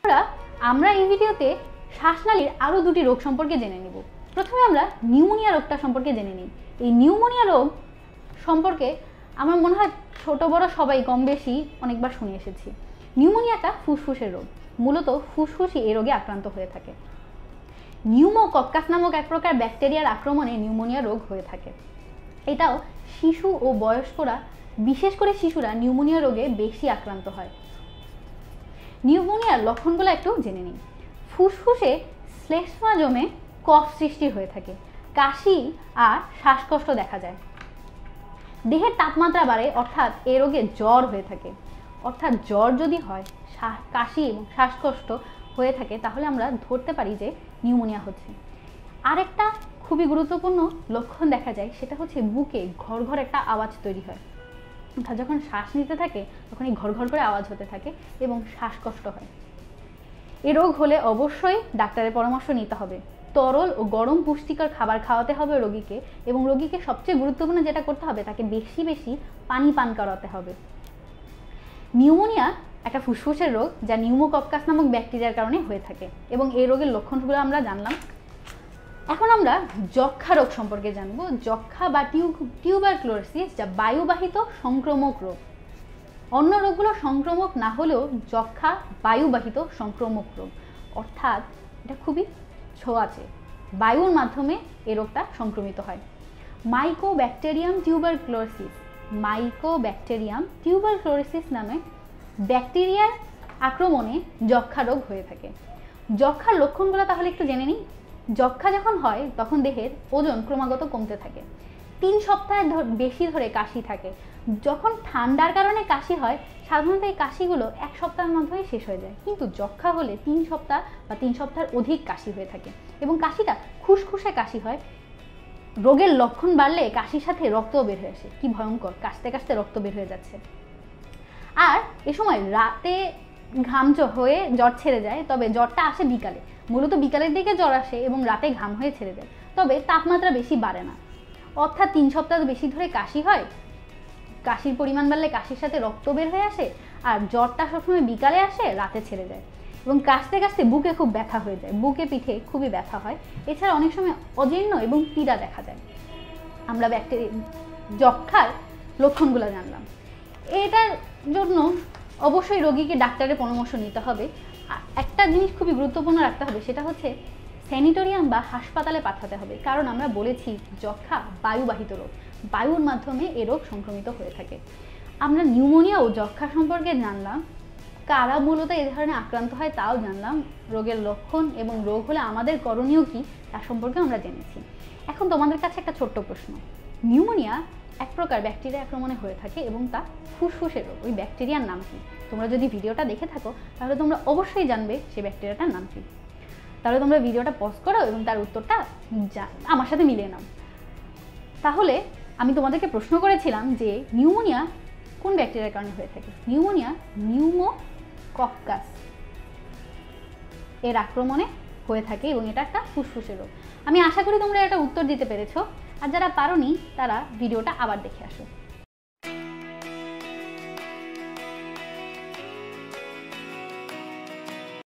আমরা এই ভিডিওতে শ্বাসনালীর আরও দুটি রোগ সম্পর্কে জেনে নেব। প্রথমে আমরা নিউমোনিয়া রোগটা সম্পর্কে জেনে নিই। এই নিউমোনিয়া রোগ সম্পর্কে আমার মনে হয় ছোট বড় সবাই কম বেশি অনেকবার শুনে এসেছি। নিউমোনিয়াটা ফুসফুসের রোগ, মূলত ফুসফুসই এই রোগে আক্রান্ত হয়ে থাকে। নিউমোকক্কাস নামক এক প্রকার ব্যাকটেরিয়ার আক্রমণে নিউমোনিয়া রোগ হয়ে থাকে। এটাও শিশু ও বয়স্করা, বিশেষ করে শিশুরা নিউমোনিয়া রোগে বেশি আক্রান্ত হয়। নিউমোনিয়ার লক্ষণগুলো একটু জেনে নিই। ফুসফুসে শ্লেষ্মা জমে কফ সৃষ্টি হয়ে থাকে, কাশি আর শ্বাসকষ্ট দেখা যায়। দেহের তাপমাত্রা বাড়ে, অর্থাৎ এ রোগে জ্বর হয়ে থাকে। অর্থাৎ জ্বর যদি হয়, কাশি এবং শ্বাসকষ্ট হয়ে থাকে, তাহলে আমরা ধরতে পারি যে নিউমোনিয়া হচ্ছে। আরেকটা খুবই গুরুত্বপূর্ণ লক্ষণ দেখা যায়, সেটা হচ্ছে বুকে ঘর ঘর একটা আওয়াজ তৈরি হয়। অর্থাৎ যখন শ্বাস নিতে থাকে তখন এই ঘর ঘর করে আওয়াজ হতে থাকে এবং শ্বাসকষ্ট হয়। এ রোগ হলে অবশ্যই ডাক্তারের পরামর্শ নিতে হবে। তরল ও গরম পুষ্টিকর খাবার খাওয়াতে হবে রোগীকে, এবং রোগীকে সবচেয়ে গুরুত্বপূর্ণ যেটা করতে হবে, তাকে বেশি বেশি পানি পান করাতে হবে। নিউমোনিয়া একটা ফুসফুসের রোগ, যা নিউমোকক্কাস নামক ব্যাকটেরিয়ার কারণে হয়ে থাকে, এবং এই রোগের লক্ষণগুলো আমরা জানলাম। এখন আমরা যক্ষ্মা রোগ সম্পর্কে জানবো। যক্ষ্মা বা টিউবারক্লোসিস, যা বায়ুবাহিত সংক্রামক রোগ। অন্য রোগগুলো সংক্রামক না হলেও যক্ষ্মা বায়ুবাহিত সংক্রামক রোগ, অর্থাৎ এটা খুবই ছোঁয়াচে, বায়ুর মাধ্যমে এই রোগটা সংক্রমিত হয়। মাইকোব্যাকটেরিয়াম টিউবারক্লোসিস নামে ব্যাকটেরিয়ার আক্রমণে যক্ষ্মা রোগ হয়ে থাকে। যক্ষ্মার লক্ষণগুলো তাহলে একটু জেনে নিই। যক্ষ্মা যখন হয় তখন দেহের ওজন ক্রমাগত কমতে থাকে, 3 সপ্তাহের বেশি ধরে কাশি থাকে। যখন ঠান্ডার কারণে কাশি হয়, সাধারণত এই কাশিগুলো 1 সপ্তাহের মধ্যেই শেষ হয়ে যায়, কিন্তু যক্ষ্মা হলে 3 সপ্তাহ বা 3 সপ্তাহের অধিক কাশি হয়ে থাকে, এবং কাশিটা খুসখুসে কাশি হয়। রোগের লক্ষণ বাড়লে কাশির সাথে রক্তও বের হয়ে আসে। কি ভয়ঙ্কর, কাশতে কাশতে রক্ত বের হয়ে যাচ্ছে। আর এ সময় রাতে ঘাম হয়ে জ্বর ছেড়ে যায়, তবে জ্বরটা আসে বিকালে। মূলত বিকালের দিকে জ্বর আসে এবং রাতে ঘাম হয়ে ছেড়ে যায়, তবে তাপমাত্রা বেশি বাড়ে না। অর্থাৎ 3 সপ্তাহ বেশি ধরে কাশি হয়, কাশির পরিমাণ বাড়লে কাশির সাথে রক্ত বের হয়ে আসে, আর জ্বরটা সবসময় বিকালে আসে, রাতে ছেড়ে যায়, এবং কাশতে কাশতে বুকে খুব ব্যথা হয়ে যায়, বুকে পিঠে খুবই ব্যথা হয়। এছাড়া অনেক সময় অজীর্ণ এবং পীড়া দেখা যায়। আমরা যক্ষ্মার লক্ষণগুলো জানলাম। এটার জন্য অবশ্যই রোগীকে ডাক্তারের পরামর্শ নিতে হবে। একটা জিনিস খুবই গুরুত্বপূর্ণ রাখতে হবে, সেটা হচ্ছে স্যানিটোরিয়াম বা হাসপাতালে পাঠাতে হবে, কারণ আমরা বলেছি যক্ষ্মা বায়ুবাহিত রোগ, বায়ুর মাধ্যমে এ রোগ সংক্রমিত হয়ে থাকে। আমরা নিউমোনিয়া ও যক্ষ্মা সম্পর্কে জানলাম, কারা মূলত এ ধরনের আক্রান্ত হয় তাও জানলাম, রোগের লক্ষণ এবং রোগ হলে আমাদের করণীয় কী তার সম্পর্কে আমরা জেনেছি। এখন তোমাদের কাছে একটা ছোট্ট প্রশ্ন। নিউমোনিয়া এক প্রকার ব্যাকটেরিয়া আক্রমণে হয়ে থাকে এবং তা ফুসফুসের রোগ। ওই ব্যাকটেরিয়ার নাম কি? তোমরা যদি ভিডিওটা দেখে থাকো তাহলে তোমরা অবশ্যই জানবে সেই ব্যাকটেরিয়াটার নাম কি। তাহলে তোমরা ভিডিওটা পজ করো এবং তার উত্তরটা আমার সাথে মিলিয়ে নাও। তাহলে আমি তোমাদেরকে প্রশ্ন করেছিলাম যে নিউমোনিয়া কোন ব্যাকটেরিয়ার কারণে হয়ে থাকে। নিউমোনিয়া নিউমোকক্কাস এর আক্রমণে হয়ে থাকে এবং এটা একটা ফুসফুসের রোগ। আমি আশা করি তোমরা এটা উত্তর দিতে পেরেছো, আর যারা পারোনি তারা ভিডিওটা আবার দেখে আসো।